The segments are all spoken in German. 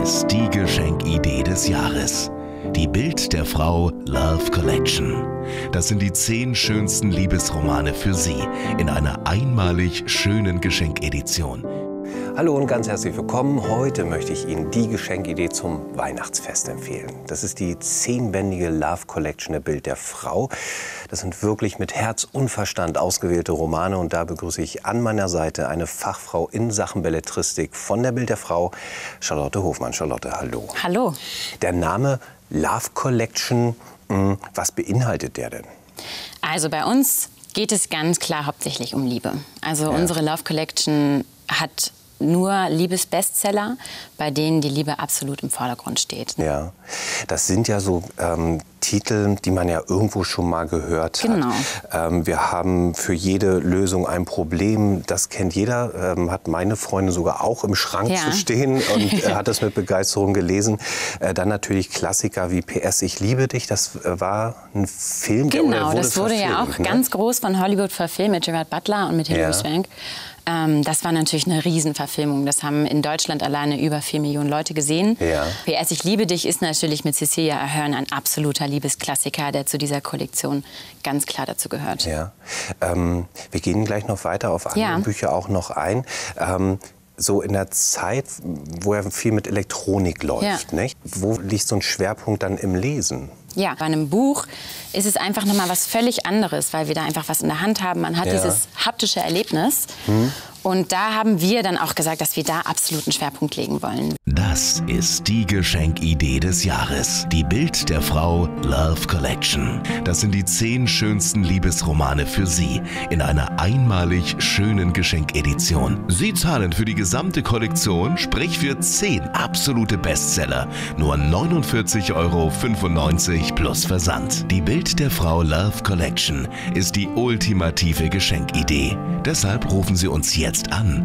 ist die Geschenkidee des Jahres. Die Bild der Frau Love Collection. Das sind die 10 schönsten Liebesromane für Sie in einer einmalig schönen Geschenkedition. Hallo und ganz herzlich willkommen. Heute möchte ich Ihnen die Geschenkidee zum Weihnachtsfest empfehlen. Das ist die 10-bändige Love Collection der Bild der Frau. Das sind wirklich mit Herz und Verstand ausgewählte Romane und da begrüße ich an meiner Seite eine Fachfrau in Sachen Belletristik von der Bild der Frau, Charlotte Hofmann. Charlotte, hallo. Hallo. Der Name Love Collection, was beinhaltet der denn? Also bei uns geht es ganz klar hauptsächlich um Liebe. Also unsere Love Collection hat nur Liebesbestseller, bei denen die Liebe absolut im Vordergrund steht. Ja, das sind ja so Titel, die man ja irgendwo schon mal gehört hat. Genau. Wir haben für jede Lösung ein Problem. Das kennt jeder, hat meine Freundin sogar auch im Schrank zu stehen und hat das mit Begeisterung gelesen. Dann natürlich Klassiker wie PS, ich liebe dich. Das war ein Film, der Genau, das wurde ja auch ganz groß von Hollywood verfilmt mit Gerard Butler und mit Hilary Swank. Das war natürlich eine Riesenverfilmung. Das haben in Deutschland alleine über 4 Millionen Leute gesehen. Ja. PS, ich liebe dich ist natürlich mit Cecilia Ahern ein absoluter Liebesklassiker, der zu dieser Kollektion ganz klar dazu gehört. Ja. Wir gehen gleich noch weiter auf andere Bücher auch noch ein. So in der Zeit, wo ja viel mit Elektronik läuft, nicht? Wo liegt so ein Schwerpunkt dann im Lesen? Ja, bei einem Buch ist es einfach noch mal was völlig anderes, weil wir da einfach was in der Hand haben. Man hat dieses haptische Erlebnis. Und da haben wir dann auch gesagt, dass wir da absoluten Schwerpunkt legen wollen. Das ist die Geschenkidee des Jahres. Die Bild der Frau Love Collection. Das sind die 10 schönsten Liebesromane für Sie in einer einmalig schönen Geschenkedition. Sie zahlen für die gesamte Kollektion, sprich für 10 absolute Bestseller, nur 49,95 € plus Versand. Die Bild der Frau Love Collection ist die ultimative Geschenkidee. Deshalb rufen Sie uns jetzt an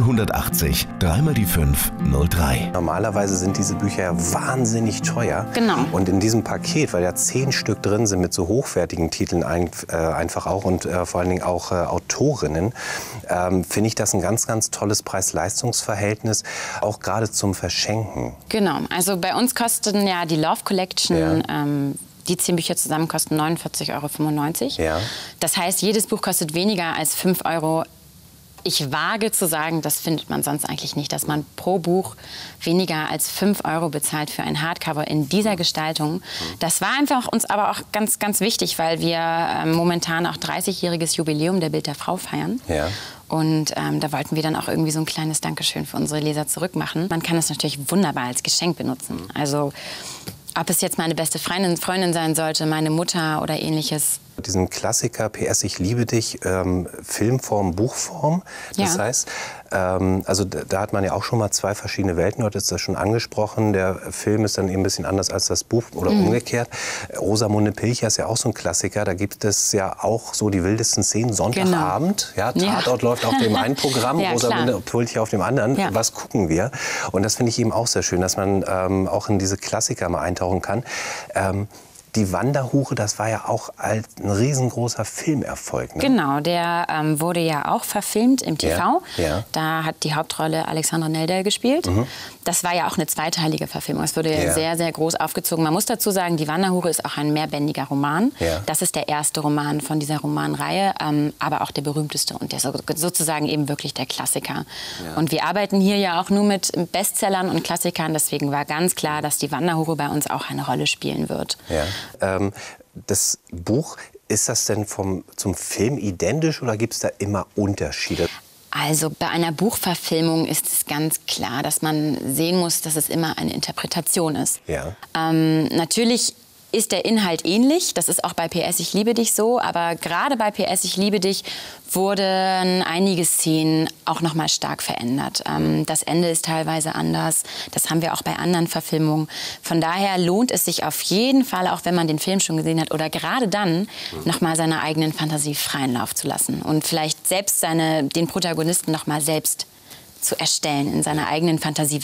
080 3 mal die 5 03. Normalerweise sind diese Bücher ja wahnsinnig teuer. Genau. Und in diesem Paket, weil ja 10 Stück drin sind mit so hochwertigen Titeln einfach auch und vor allen Dingen auch Autorinnen, finde ich das ein ganz, ganz tolles Preis-Leistungs-Verhältnis, auch gerade zum Verschenken. Genau, also bei uns kosten ja die Love Collection die 10 Bücher zusammen kosten 49,95 €. Ja. Das heißt, jedes Buch kostet weniger als 5 €. Ich wage zu sagen, das findet man sonst eigentlich nicht, dass man pro Buch weniger als 5 € bezahlt für ein Hardcover in dieser Gestaltung. Das war einfach uns aber auch ganz, ganz wichtig, weil wir momentan auch 30-jähriges Jubiläum der Bild der Frau feiern. Ja. Und da wollten wir dann auch irgendwie so ein kleines Dankeschön für unsere Leser zurückmachen. Man kann es natürlich wunderbar als Geschenk benutzen. Also ob es jetzt meine beste Freundin sein sollte, meine Mutter oder ähnliches. Diesen Klassiker PS, ich liebe dich, Filmform, Buchform. Das heißt, also da hat man ja auch schon mal 2 verschiedene Welten. Du hattest das schon angesprochen. Der Film ist dann eben ein bisschen anders als das Buch oder umgekehrt. Rosamunde Pilcher ist ja auch so ein Klassiker. Da gibt es ja auch so die wildesten Szenen. Sonntagabend, Tatort läuft auf dem einen Programm, Rosamunde Pilcher auf dem anderen. Ja. Was gucken wir? Und das finde ich eben auch sehr schön, dass man auch in diese Klassiker mal eintauchen kann. Die Wanderhure, das war ja auch ein riesengroßer Filmerfolg. Ne? Genau, der wurde ja auch verfilmt im TV. Ja. Da hat die Hauptrolle Alexandra Neldal gespielt. Das war ja auch eine zweiteilige Verfilmung. Es wurde sehr, sehr groß aufgezogen. Man muss dazu sagen, die Wanderhure ist auch ein mehrbändiger Roman. Ja. Das ist der erste Roman von dieser Romanreihe, aber auch der berühmteste und der sozusagen eben wirklich der Klassiker. Ja. Und wir arbeiten hier ja auch nur mit Bestsellern und Klassikern. Deswegen war ganz klar, dass die Wanderhure bei uns auch eine Rolle spielen wird. Ja. Das Buch, ist das denn zum Film identisch oder gibt es da immer Unterschiede? Also bei einer Buchverfilmung ist es ganz klar, dass man sehen muss, dass es immer eine Interpretation ist. Ja. Natürlich ist der Inhalt ähnlich. Das ist auch bei PS, ich liebe dich so. Aber gerade bei PS, ich liebe dich wurden einige Szenen auch noch mal stark verändert. Das Ende ist teilweise anders. Das haben wir auch bei anderen Verfilmungen. Von daher lohnt es sich auf jeden Fall, auch wenn man den Film schon gesehen hat, oder gerade dann noch mal seiner eigenen Fantasie freien Lauf zu lassen. Und vielleicht selbst den Protagonisten noch mal selbst zu erstellen in seiner eigenen Fantasiewelt.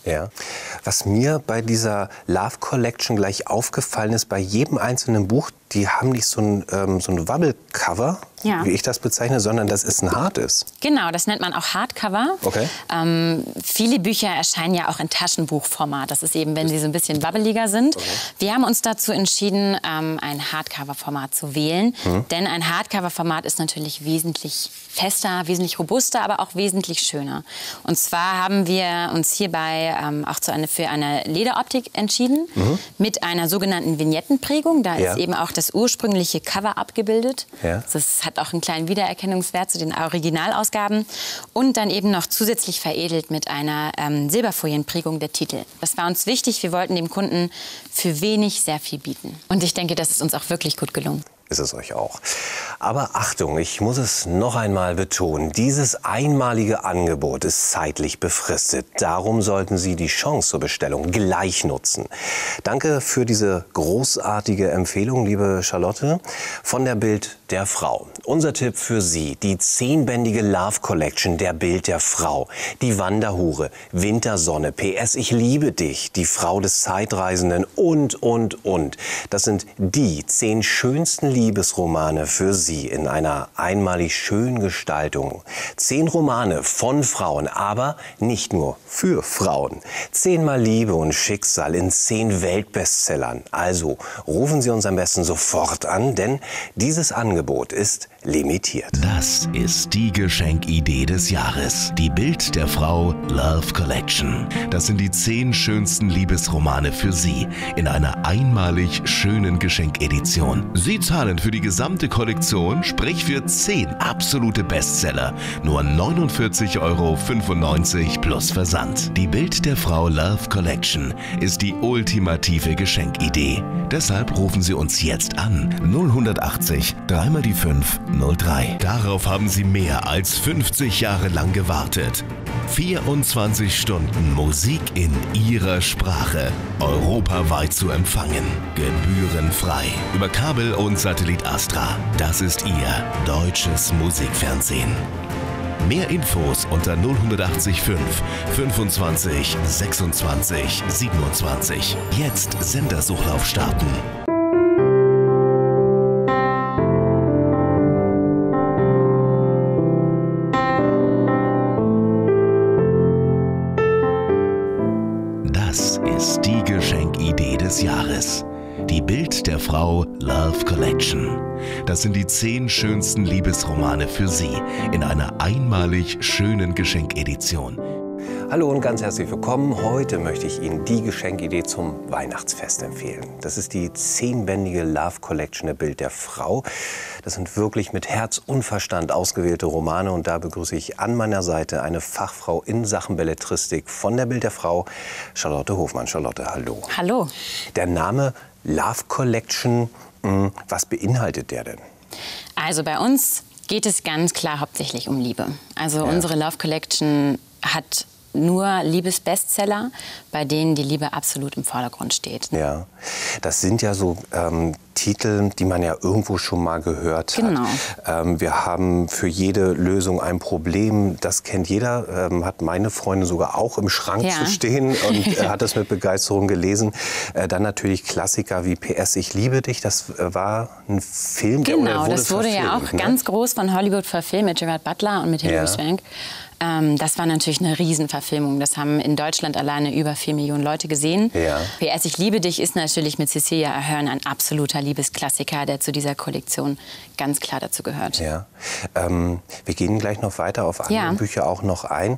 Ja. Was mir bei dieser Love Collection gleich aufgefallen ist, bei jedem einzelnen Buch, die haben nicht so ein Wabbelcover, wie ich das bezeichne, sondern das ist ein hartes. Genau, das nennt man auch Hardcover. Okay. Viele Bücher erscheinen ja auch in Taschenbuchformat. Das ist eben, wenn sie so ein bisschen wabbeliger sind. Okay. Wir haben uns dazu entschieden, ein Hardcover-Format zu wählen. Denn ein Hardcover-Format ist natürlich wesentlich fester, wesentlich robuster, aber auch wesentlich schöner. Und zwar haben wir uns hierbei auch für eine Lederoptik entschieden, mit einer sogenannten Vignettenprägung. Da ist eben auch das ursprüngliche Cover abgebildet. Ja. Das hat auch einen kleinen Wiedererkennungswert zu den Originalausgaben. Und dann eben noch zusätzlich veredelt mit einer Silberfolienprägung der Titel. Das war uns wichtig. Wir wollten dem Kunden für wenig sehr viel bieten. Und ich denke, das ist uns auch wirklich gut gelungen. Ist es euch auch. Aber Achtung, ich muss es noch einmal betonen, dieses einmalige Angebot ist zeitlich befristet. Darum sollten Sie die Chance zur Bestellung gleich nutzen. Danke für diese großartige Empfehlung, liebe Charlotte, von der Bild der Frau. Unser Tipp für Sie, die 10-bändige Love Collection der Bild der Frau. Die Wanderhure, Wintersonne, PS, ich liebe dich, die Frau des Zeitreisenden und. Das sind die 10 schönsten Liebesromane für Sie in einer einmalig schönen Gestaltung. 10 Romane von Frauen, aber nicht nur für Frauen. 10-mal Liebe und Schicksal in 10 Weltbestsellern. Also rufen Sie uns am besten sofort an, denn dieses Angebot ist limitiert. Das ist die Geschenkidee des Jahres. Die Bild der Frau Love Collection. Das sind die 10 schönsten Liebesromane für Sie in einer einmalig schönen Geschenkedition. Sie zahlen für die gesamte Kollektion, sprich für 10 absolute Bestseller, nur 49,95 € plus Versand. Die Bild der Frau Love Collection ist die ultimative Geschenkidee. Deshalb rufen Sie uns jetzt an. 080 3 mal die 5 03. Darauf haben Sie mehr als 50 Jahre lang gewartet. 24 Stunden Musik in Ihrer Sprache. Europaweit zu empfangen. Gebührenfrei. Über Kabel und Satellit Astra. Das ist Ihr deutsches Musikfernsehen. Mehr Infos unter 080 5 25 26 27. Jetzt Sendersuchlauf starten. Das ist die Geschenkidee des Jahres. Die Bild der Frau Love Collection. Das sind die 10 schönsten Liebesromane für Sie in einer einmalig schönen Geschenkedition. Hallo und ganz herzlich willkommen. Heute möchte ich Ihnen die Geschenkidee zum Weihnachtsfest empfehlen. Das ist die 10-bändige Love Collection der Bild der Frau. Das sind wirklich mit Herz und Verstand ausgewählte Romane und da begrüße ich an meiner Seite eine Fachfrau in Sachen Belletristik von der Bild der Frau, Charlotte Hofmann. Charlotte, hallo. Hallo. Der Name Love Collection, was beinhaltet der denn? Also bei uns geht es ganz klar hauptsächlich um Liebe. Also unsere Love Collection hat nur Liebesbestseller, bei denen die Liebe absolut im Vordergrund steht. Ja, das sind ja so Titel, die man ja irgendwo schon mal gehört hat. Genau. Wir haben für jede Lösung ein Problem. Das kennt jeder, hat meine Freundin sogar auch im Schrank zu stehen und hat das mit Begeisterung gelesen. Dann natürlich Klassiker wie PS, ich liebe dich. Das war ein Film, der Genau, das wurde ja auch ganz groß von Hollywood verfilmt mit Gerard Butler und mit Hilary Swank. Das war natürlich eine Riesenverfilmung. Das haben in Deutschland alleine über 4 Millionen Leute gesehen. Ja. PS, ich liebe dich ist natürlich mit Cecilia Ahern ein absoluter Liebesklassiker, der zu dieser Kollektion ganz klar dazu gehört. Ja. Wir gehen gleich noch weiter auf andere Bücher auch noch ein.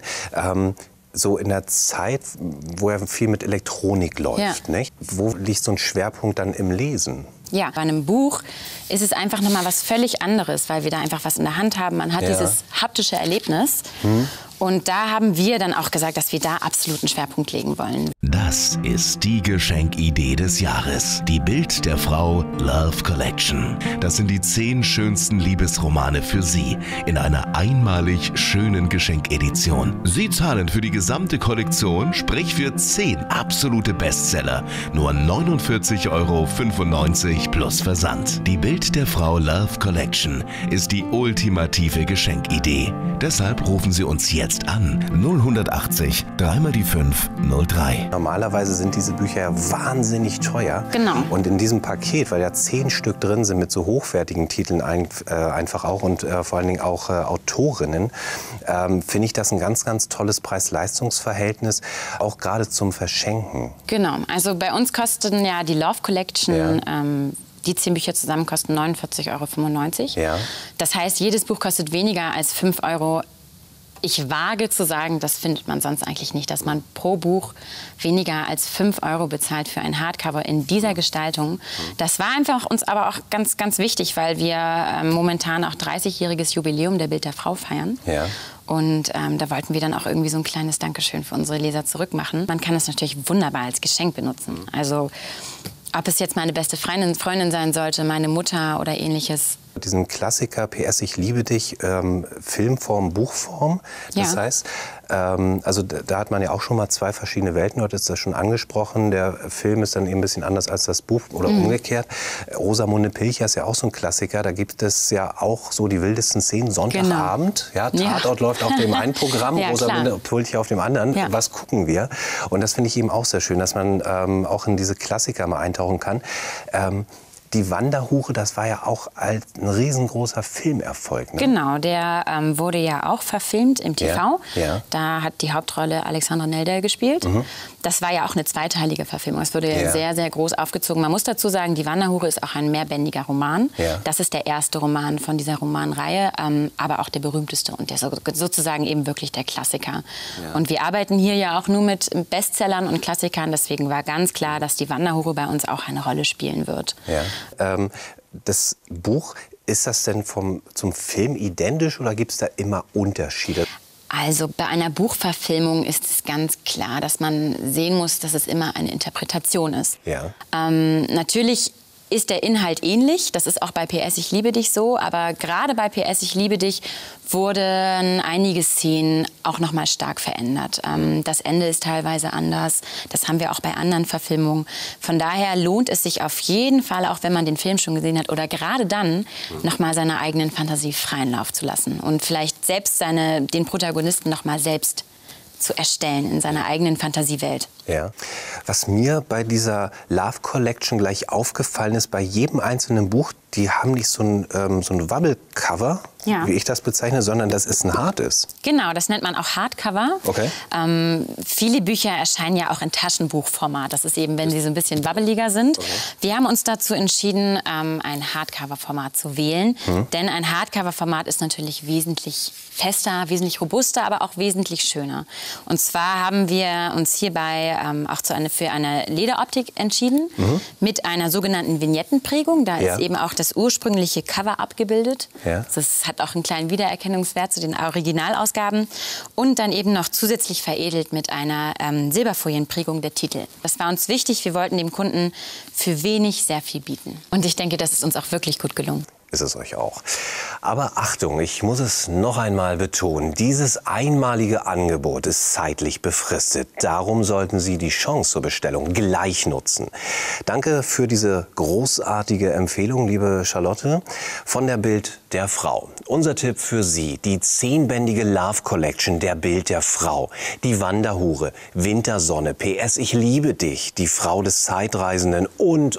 So in der Zeit, wo ja viel mit Elektronik läuft, nicht? Wo liegt so ein Schwerpunkt dann im Lesen? Ja, bei einem Buch ist es einfach noch mal was völlig anderes, weil wir da einfach was in der Hand haben. Man hat dieses haptische Erlebnis. Und da haben wir dann auch gesagt, dass wir da absoluten Schwerpunkt legen wollen. Das ist die Geschenkidee des Jahres. Die Bild der Frau Love Collection. Das sind die 10 schönsten Liebesromane für Sie in einer einmalig schönen Geschenkedition. Sie zahlen für die gesamte Kollektion, sprich für 10 absolute Bestseller, nur 49,95 € plus Versand. Die Bild der Frau Love Collection ist die ultimative Geschenkidee. Deshalb rufen Sie uns jetzt jetzt an. 080 3 die 5 03. Normalerweise sind diese Bücher ja wahnsinnig teuer. Genau. Und in diesem Paket, weil ja 10 Stück drin sind mit so hochwertigen Titeln einfach auch und vor allen Dingen auch Autorinnen, finde ich das ein ganz, ganz tolles Preis-Leistungs-Verhältnis, auch gerade zum Verschenken. Genau, also bei uns kosten ja die Love Collection, die 10 Bücher zusammen kosten 49,95 €. Ja. Das heißt, jedes Buch kostet weniger als 5 €. Ich wage zu sagen, das findet man sonst eigentlich nicht, dass man pro Buch weniger als 5 € bezahlt für ein Hardcover in dieser Gestaltung. Das war einfach uns aber auch ganz, ganz wichtig, weil wir momentan auch 30-jähriges Jubiläum der Bild der Frau feiern. Ja. Und da wollten wir dann auch irgendwie so ein kleines Dankeschön für unsere Leser zurückmachen. Man kann es natürlich wunderbar als Geschenk benutzen. Also ob es jetzt meine beste Freundin sein sollte, meine Mutter oder ähnliches. Diesen Klassiker PS Ich liebe dich, Filmform, Buchform. Das heißt, also da hat man ja auch schon mal 2 verschiedene Welten, du hattest das schon angesprochen. Der Film ist dann eben ein bisschen anders als das Buch oder umgekehrt. Rosamunde Pilcher ist ja auch so ein Klassiker, da gibt es ja auch so die wildesten Szenen. Sonntagabend, Tatort läuft auf dem einen Programm, Rosamunde Pilcher auf dem anderen. Ja. Was gucken wir? Und das finde ich eben auch sehr schön, dass man auch in diese Klassiker mal eintauchen kann. Die Wanderhure, das war ja auch ein riesengroßer Filmerfolg. Ne? Genau, der wurde ja auch verfilmt im TV. Ja. Da hat die Hauptrolle Alexandra Neldal gespielt. Das war ja auch eine zweiteilige Verfilmung. Es wurde sehr, sehr groß aufgezogen. Man muss dazu sagen, die Wanderhure ist auch ein mehrbändiger Roman. Ja. Das ist der erste Roman von dieser Romanreihe, aber auch der berühmteste und der sozusagen eben wirklich der Klassiker. Ja. Und wir arbeiten hier ja auch nur mit Bestsellern und Klassikern. Deswegen war ganz klar, dass die Wanderhure bei uns auch eine Rolle spielen wird. Ja. Das Buch, ist das denn zum Film identisch oder gibt es da immer Unterschiede? Also bei einer Buchverfilmung ist es ganz klar, dass man sehen muss, dass es immer eine Interpretation ist. Ja. Natürlich ist der Inhalt ähnlich. Das ist auch bei PS Ich liebe dich so. Aber gerade bei PS Ich liebe dich wurden einige Szenen auch noch mal stark verändert. Das Ende ist teilweise anders. Das haben wir auch bei anderen Verfilmungen. Von daher lohnt es sich auf jeden Fall, auch wenn man den Film schon gesehen hat, oder gerade dann noch mal seiner eigenen Fantasie freien Lauf zu lassen und vielleicht selbst den Protagonisten noch mal selbst zu erstellen in seiner eigenen Fantasiewelt. Ja. Was mir bei dieser Love Collection gleich aufgefallen ist, bei jedem einzelnen Buch, die haben nicht so ein Wabbelcover, wie ich das bezeichne, sondern das ist ein hartes. Genau, das nennt man auch Hardcover. Okay. Viele Bücher erscheinen ja auch in Taschenbuchformat. Das ist eben, wenn sie so ein bisschen wabbeliger sind. Okay. Wir haben uns dazu entschieden, ein Hardcover-Format zu wählen. Denn ein Hardcover-Format ist natürlich wesentlich fester, wesentlich robuster, aber auch wesentlich schöner. Und zwar haben wir uns hierbei auch für eine Lederoptik entschieden, mit einer sogenannten Vignettenprägung. Da ist eben auch das ursprüngliche Cover abgebildet. Ja. Das hat auch einen kleinen Wiedererkennungswert zu den Originalausgaben. Und dann eben noch zusätzlich veredelt mit einer Silberfolienprägung der Titel. Das war uns wichtig. Wir wollten dem Kunden für wenig sehr viel bieten. Und ich denke, das ist uns auch wirklich gut gelungen. Ist es euch auch. Aber Achtung, ich muss es noch einmal betonen, dieses einmalige Angebot ist zeitlich befristet. Darum sollten Sie die Chance zur Bestellung gleich nutzen. Danke für diese großartige Empfehlung, liebe Charlotte, von der Bild der Frau. Unser Tipp für Sie, die 10-bändige Love Collection der Bild der Frau, die Wanderhure, Wintersonne, PS Ich liebe dich, die Frau des Zeitreisenden und.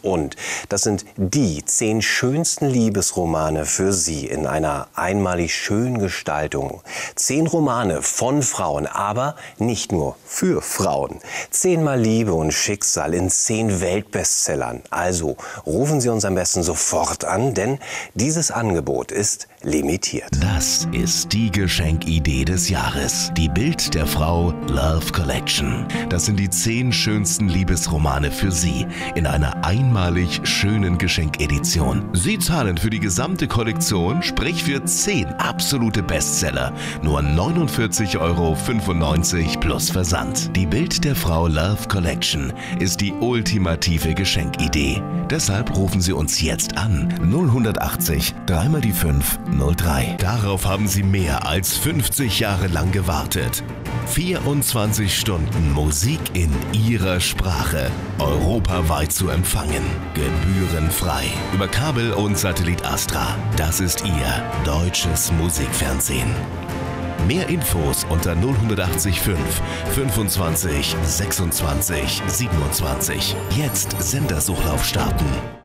Das sind die 10 schönsten Liebesromane für Sie in einer einmalig schönen Gestaltung. 10 Romane von Frauen, aber nicht nur für Frauen. 10-mal Liebe und Schicksal in 10 Weltbestsellern. Also rufen Sie uns am besten sofort an, denn dieses Angebot ist limitiert. Das ist die Geschenkidee des Jahres. Die Bild der Frau Love Collection. Das sind die 10 schönsten Liebesromane für Sie in einer einmalig schönen Geschenkedition. Sie zahlen für die gesamte Kollektion, sprich für 10 absolute Bestseller, nur 49,95 € plus Versand. Die Bild der Frau Love Collection ist die ultimative Geschenkidee. Deshalb rufen Sie uns jetzt an. 080 3 die 5 03. Darauf haben Sie mehr als 50 Jahre lang gewartet. 24 Stunden Musik in Ihrer Sprache. Europaweit zu empfangen. Gebührenfrei. Über Kabel und Satellit Astra. Das ist Ihr deutsches Musikfernsehen. Mehr Infos unter 080 5 25 26 27. Jetzt Sendersuchlauf starten.